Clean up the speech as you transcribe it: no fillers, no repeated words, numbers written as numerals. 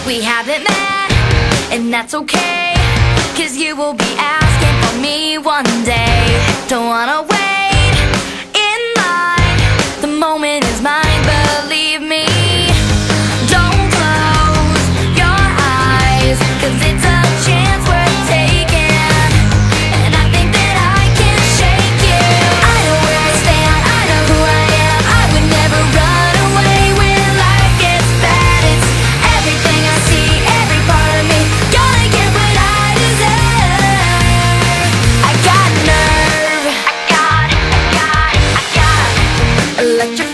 We haven't met, and that's okay, 'cause you will be asking for me one day. Don't wanna wait in line, the moment is mine, believe me. Don't close your eyes, 'cause it's a chance worth taking, and I think that I can shake you. I know where I stand, I know who I am. I would never run away when life gets bad. It's everything I see, every part of me. Gonna get what I deserve. I got nerve, I got electric